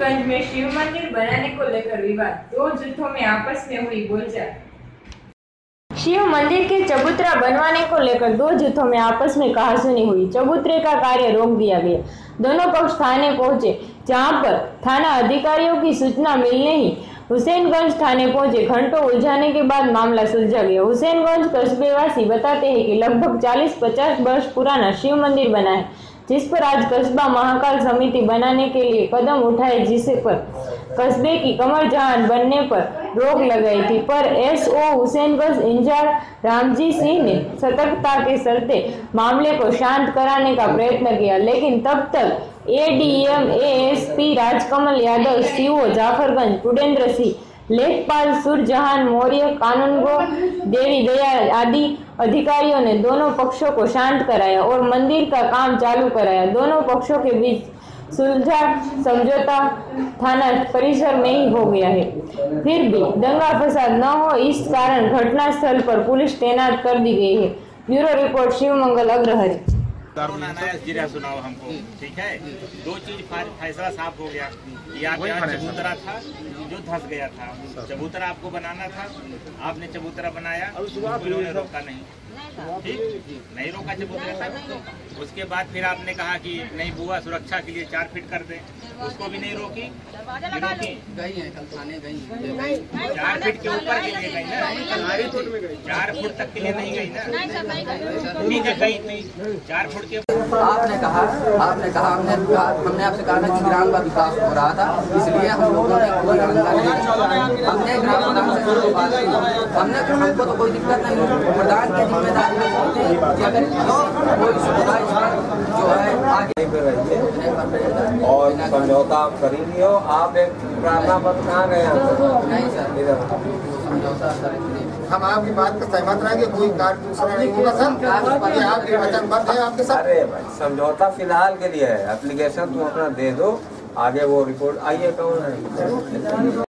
हुसैनगंज में शिव मंदिर बनाने को लेकर विवाद, दो जुत्थों में आपस में हुई बोलचाल। शिव मंदिर के चबूतरा बनवाने को लेकर दो जुत्थों में आपस में कहासुनी हुई। चबूतरे का कार्य रोक दिया गया। दोनों पक्ष थाने पहुंचे, जहां पर थाना अधिकारियों की सूचना मिलने ही हुसैनगंज थाने पहुंचे। घंटों उलझाने के बाद मामला सुलझा गया। हुसैनगंज कस्बेवासी बताते हैं कि लगभग 40-50 वर्ष पुराना शिव मंदिर बना है, जिस पर आज कस्बा महाकाल समिति बनाने के लिए कदम उठाए, जिसे पर कस्बे की कमर जहान बनने पर रोक लगाई थी, पर एसओ हुसैनगंज इंचार्ज रामजी सिंह ने सतर्कता के चलते मामले को शांत कराने का प्रयत्न किया, लेकिन तब तक ADM ASP Rajkamal Yadav, CO Jafarganj Pudendra Singh, लेखपाल सुरजहान मौर्य, कानूनगो देवी दया आदि अधिकारियों ने दोनों पक्षों को शांत कराया और मंदिर का काम चालू कराया। दोनों पक्षों के बीच सुलझा समझौता थाना परिसर में ही हो गया है। फिर भी दंगा फसाद न हो, इस कारण घटनास्थल पर पुलिस तैनात कर दी गई है। Bureau report, Shivmangal Agrahari. जिरा सुनाओ हमको, ठीक है। दो चीज फैसला साफ हो गया। यहाँ चबूतरा था जो धंस गया था, चबूतरा आपको बनाना था, आपने चबूतरा बनाया, उन्होंने रोका नहीं, ठीक नहीं रोका चबूतरे तक। उसके बाद फिर आपने कहा कि नहीं बुआ सुरक्षा के लिए 4 फीट कर दें, उसको भी नहीं रोकी। 4 फीट के ऊपर के लिए गई ना, 4 फुट तक के लिए नहीं गई ना, ठीक है गई नहीं 4 फुट के। आपने कहा हमने आपसे कहा था कि ग्राम का विकास हो रहा था, इसलिए हम लोगों ने कोई हमने ग्राम प्रधान से बात की। हमको तो कोई दिक्कत नहीं, प्रधान की जिम्मेदारी कि अगर कोई सुविधा जो है आगे और समझौता आप करेंगे हो। आप एक प्रार्थना पत्र कहाँ गए? नहीं सर, इधर समझौता करेंगे। हम आपकी बात पर सहमत रहेंगे, कोई कार्य दूसरा नहीं होगा सर, ये आपके वचनबद्ध है आपके साथ। अरे भाई समझौता फिलहाल के लिए है, एप्लीकेशन तुम अपना दे दो, आगे वो रिपोर्ट आइए कौन है।